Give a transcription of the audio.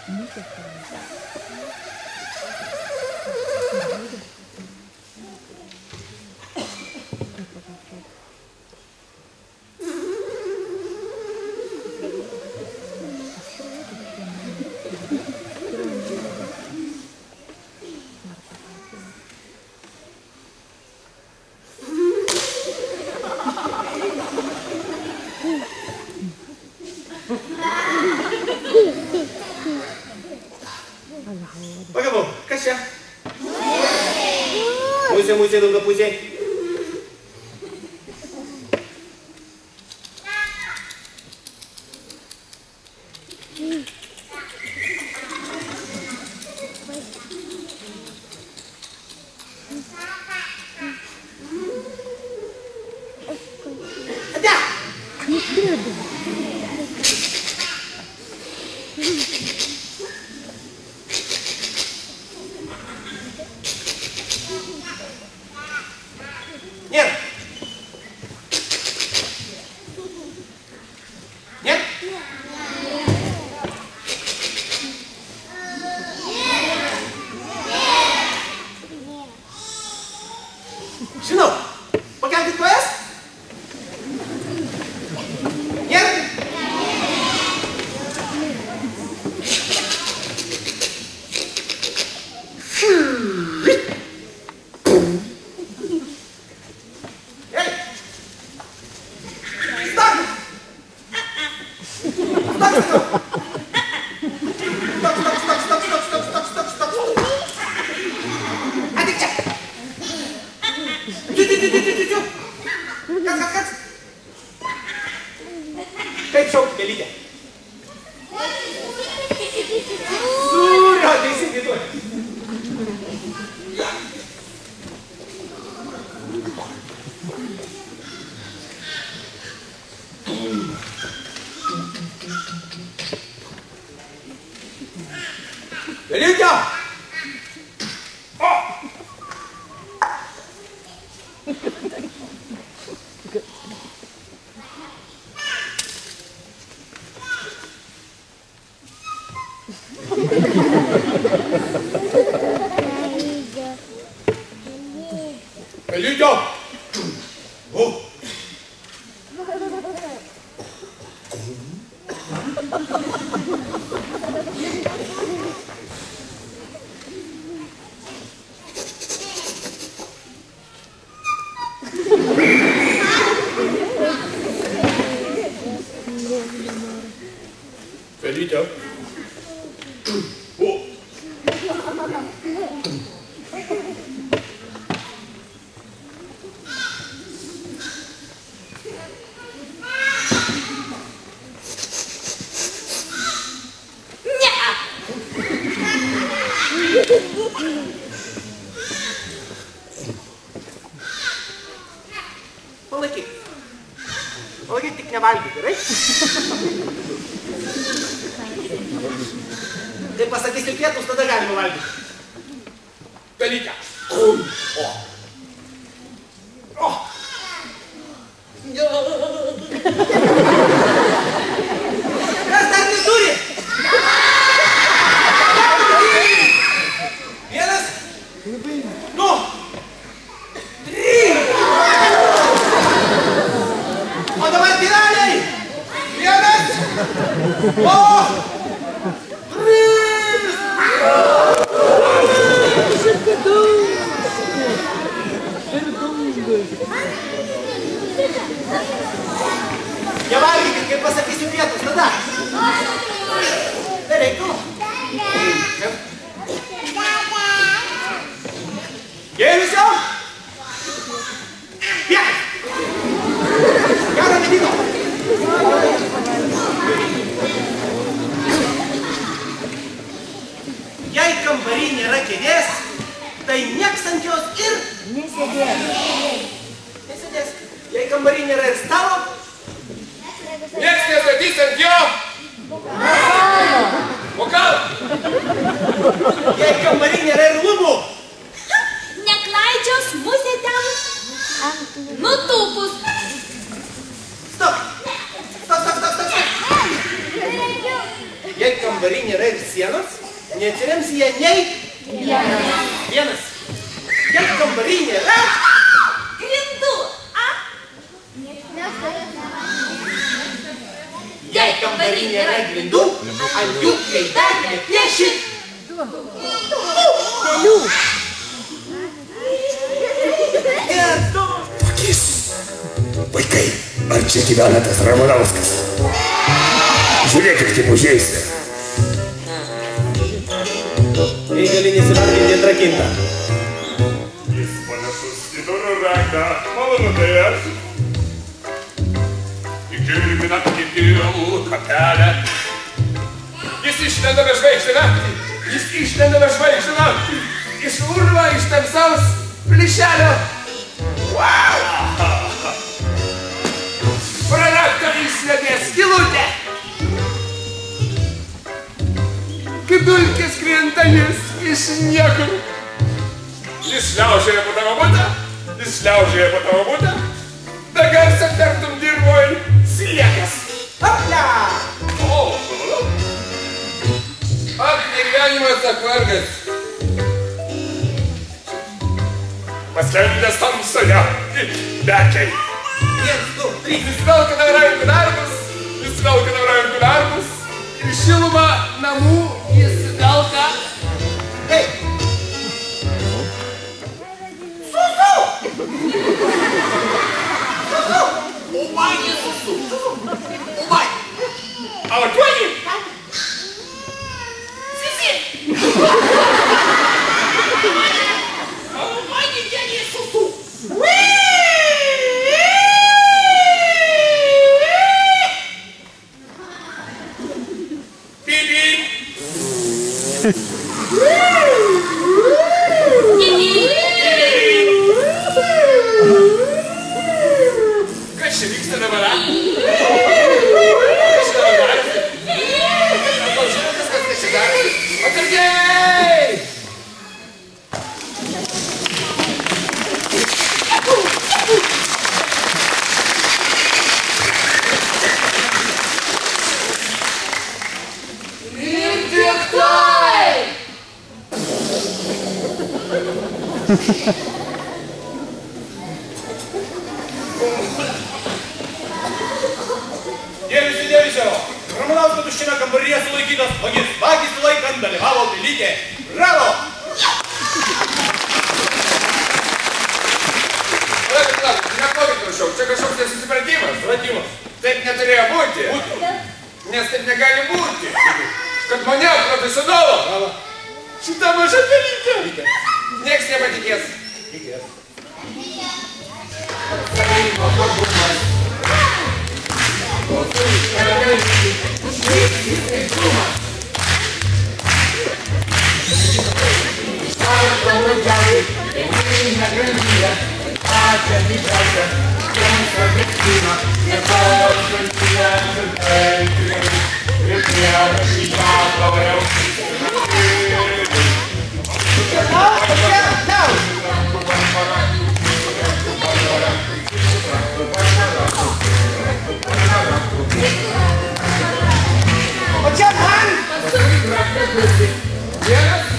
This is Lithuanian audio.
Pagavau, kas čia? Musė, musė, ilga pusė. Kaip šaukti, Gelytė? Sūrio, teisingai duoti. Gelytė! Gelytė! Gelytė! Palaikyk. Palaikyk, tik nevalgyk, gerai? Kai pasakysiu pietus, tada galima valgyti. Gelytė. Kas dar neturi? Vienas. Du. Trys. O dabar tėveliai. Vienas. Du. Nevalgykit, kai pasakysiu pietus, tada. Tai reiktų. Gėliusio. Pietus. Gero medino. Jei kambary nėra kėdės, tai nieks ant jos ir nesėdės. Nesėdės. Jei kambary nėra ir stalo, nieks nestatys ant jo. Vokal. Jei kambary nėra ir lubų, neklaidžios musė ten nutūpus. Stop. Stop. Jei kambary kambary nėra ir sienos, neatsirems jie nei vienas. Jei kambary nėra grindų, Jei kambary nėra grindų, ant jų kai dar nepieši dėlių. Pakis. Vaikai, ar čia gyvena tas Ramanauskas? Žiūrėkit, kaip užeisi. Jei gali nesivardinti atrakinta. Jis panašus į durų ranką. Malonu tai aš. Įkilmina kitėlų kapelę. Jis išlenda be žvaigždžių naktį. Jis išlenda be žvaigždžių naktį. Iš urvo, iš tamsaus plyšelio. Wow! Prarakto įsledė skylutę. Kaip dulkės krinta jis iš niekur. Jis šliaužėja po tavo butą, jis šliaužėja po tavo butą. Be garso tartum dirvoj sliekas. Hopla! O, ak, negyvenimas akvargas. Paskendęs tamsoje, bekiai. 1, 2, 3. Jis velka tavo rankų darbus, jis velka tavo rankų darbus. Ir šilumą namų jis velka. Hei! Susu! Susu! Umai nesusu. Umai. Autuoji. Sisi. Umai negenė susu. Kas čia vyksta dabar? Kas čia dabar darasi? Gal žinot viskas, kas čia darasi? Atsargiai! Ir tik tai! Dėmesio! Ramanausko tuščiame kambaryje sulaikytas vagis. Vagis sulaikant dalyvavo Drabulytė. Bravo! Palaukit, neplokit prašau, čia kažkoks nesusipratimas. Pratimas. Taip neturėjo būti. Nes taip negali būti. Kad mane profesionalo. Šitą mažą dalyką. Nieks nepatikės. Tikės. O čia man! Vienas,